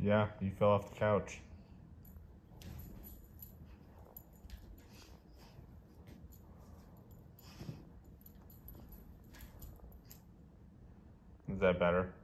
Yeah, you fell off the couch. Is that better?